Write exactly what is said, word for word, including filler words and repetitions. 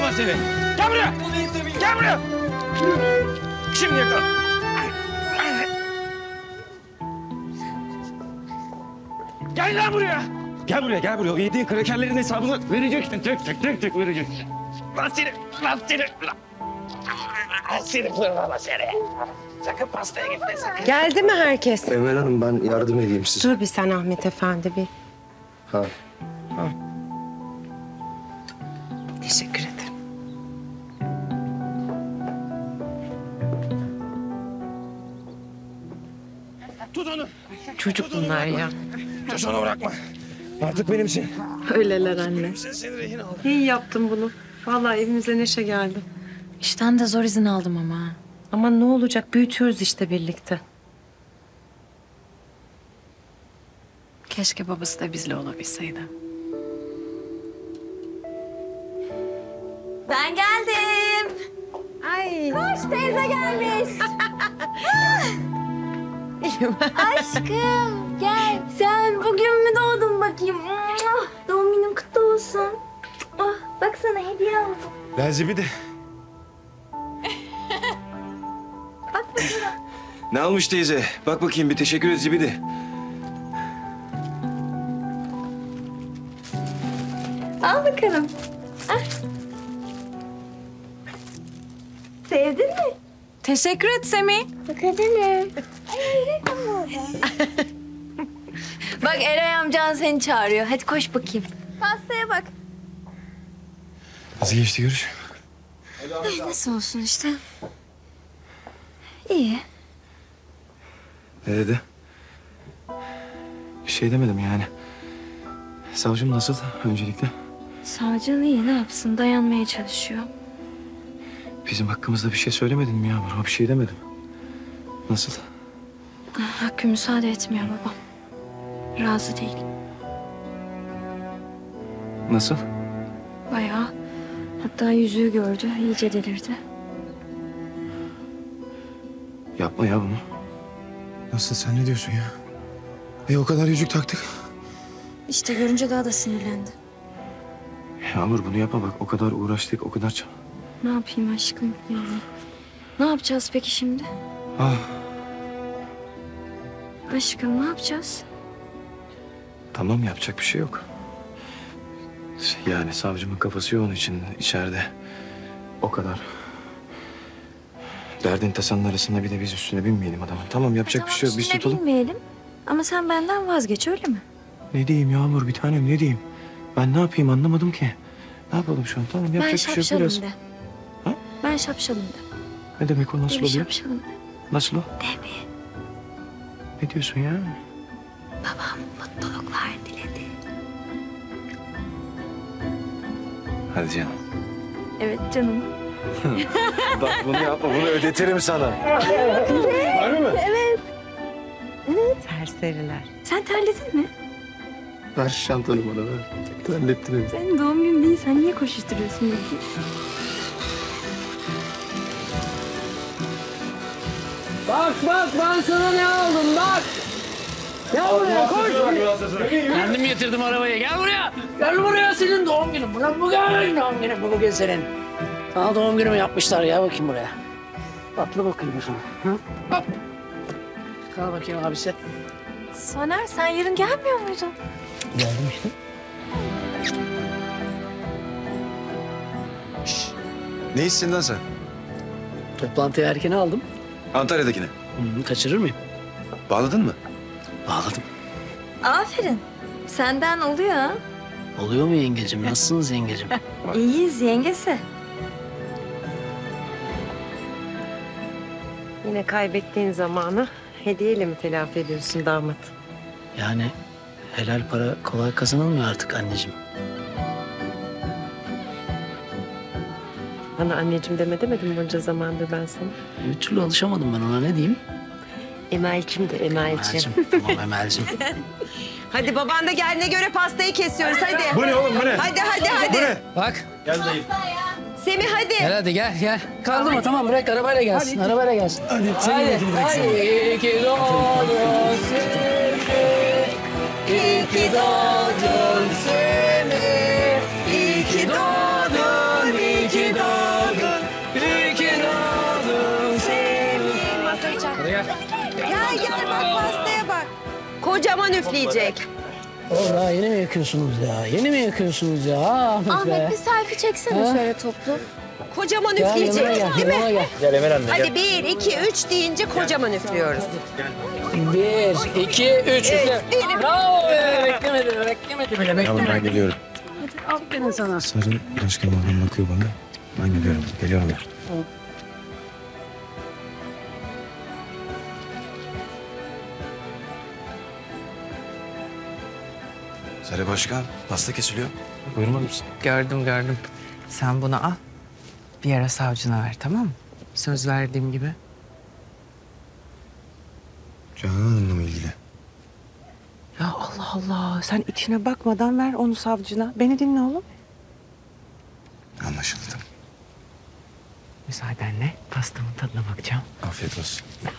yakalamam seni. Gel buraya. Gel buraya. Şimdi yakala. Gel lan buraya. Gel buraya, gel buraya. O yediğin krakerlerin hesabını vereceksin. Tek tek tek tek vereceksin. Lan seni, lan seni. Lan seni fırlama seni. Sakın pastaya gitme sakın. Geldi mi herkes? Emel Hanım ben yardım edeyim size. Dur bir sen Ahmet Efendi bir. Ha. Ha. Teşekkür ederim. Tut onu. Çocuk bunlar ya. Tut onu bırakma. Artık benimsin. Öyleler anne. Sen seni rehin aldım. İyi yaptın bunu. Vallahi evimize neşe geldi. İşten de zor izin aldım ama. Ama ne olacak? Büyütüyoruz işte birlikte. Keşke babası da bizle olabilseydi. Ben geldim. Ay. Koş teyze gelmiş. Aşkım gel. Sen bugün mü doğdun bakayım? Doğum günün kutlu olsun. Oh, bak sana hediye aldım. Ben Zibidi. Bak bakayım. Ne almış teyze? Bak bakayım bir teşekkür et Zibidi. Al bakalım. Ah. Sevdin mi? Teşekkür et Semih. Bakabilirim. Bak Eray amcan seni çağırıyor. Hadi koş bakayım. Pastaya bak. Nasıl geçti görüş? Ay, nasıl olsun işte. İyi. Ne dedi? Bir şey demedim yani. Savcım nasıl öncelikle? Savcın iyi, ne yapsın? Dayanmaya çalışıyor. Bizim hakkımızda bir şey söylemedin mi Yağmur? O bir şey demedim. Nasıl? Hakkı müsaade etmiyor babam. Razı değil. Nasıl? Bayağı. Hatta yüzüğü gördü, iyice delirdi. Yapma ya bunu. Nasıl sen ne diyorsun ya? E o kadar yüzük taktık. İşte görünce daha da sinirlendi. Yağmur bunu yapma bak. O kadar uğraştık, o kadar çal. Ne yapayım aşkım yani? Ne yapacağız peki şimdi? Ah. Aşkım ne yapacağız? Tamam yapacak bir şey yok. Yani savcımın kafası yoğun için içeride. O kadar. Derdin tasanın arasında bir de biz üstüne binmeyelim adamın. Tamam yapacak bir şey yok. Biz üstüne tutalım. binmeyelim. Ama sen benden vazgeç öyle mi? Ne diyeyim Yağmur bir tanem ne diyeyim? Ben ne yapayım anlamadım ki. Ne yapalım şu an? Tamam yapacak Ben bir şey yok şapşalım biraz. de. Ha? Ben şapşalım de. Ne demek o nasıl De bir oluyor? şapşalım de. Nasıl o? De bir. Ne diyorsun ya? Babam mutluluklar diledi. Hadi canım. Evet canım. Bak bunu yapma bunu ödetirim sana. Harbi mi? Evet. Serseriler. Sen terledin mi? Ver şantanı bana ver. Terlettin Senin doğum günün değil. Sen niye koşuşturuyorsun peki? Bak bak ben sana ne aldım bak. Gel buraya koş. Kendim getirdim arabayı. Gel buraya. Gel buraya senin doğum günün. Ulan bugün doğum günün bu bugün senin. Sana doğum günümü yapmışlar ya bakayım buraya. Atla bakayım sana. Hı? Hop. Kal bakayım abisi. Soner sen yarın gelmiyor muydun? Geldim işte. Ne hissin lan sen? Toplantıyı erken aldım. Antalya'dakine. Hı, kaçırır mıyım? Bağladın mı? Bağladım. Aferin. Senden oluyor ha. Oluyor mu yengecim? Nasılsınız yengecim? İyiyiz yengesi. Yine kaybettiğin zamanı hediyeyle mi telafi ediyorsun damat? Yani helal para kolay kazanılmıyor artık anneciğim. Bana anneciğim deme demedim bunca zamandır ben sana. Bir türlü alışamadım ben ona, ne diyeyim? Emel'cim de Emel'cim. Emel'cim. Tamam Emel'cim. Hadi baban da geldiğine göre pastayı kesiyoruz hadi. Bu ne oğlum bu ne? Hadi hadi hadi. Bak Semih hadi. gel hadi gel gel. Kaldırma tamam bırak arabayla gelsin. Arabayla gelsin. Hadi hadi. Hadi. İyi ki doğdun Semih. İyi ki doğdun Semih. İyi ki doğdun. İyi ki Kocaman üfleyecek. Orada yeni mi yakıyorsunuz ya? Yeni mi yakıyorsunuz ya? Ahmet, Ahmet be. bir selfie çeksene Ha? şöyle toplu. Kocaman Gel yanıma üfleyecek. gel, Değil mi? yanıma gel. Gel Emel anne Hadi bir, iki, üç deyince kocaman üflüyoruz. Bir, iki, üç. üfle. Bravo be. Beklemedi, beklemedi bile, beklemedi. ben geliyorum. Aferin sana. Sarı başka babam bakıyor bana. Ben geliyorum. Geliyorum ben. Sarı başkan, pasta kesiliyor. Buyurmaz mısın? Gördüm gördüm. Sen bunu al. Bir ara savcına ver, tamam mı? Söz verdiğim gibi. Canan Hanım'la mı ilgili? Ya Allah Allah. Sen içine bakmadan ver onu savcına. Beni dinle oğlum. Anlaşıldı. Müsaadenle pastamın tadına bakacağım. Afiyet olsun.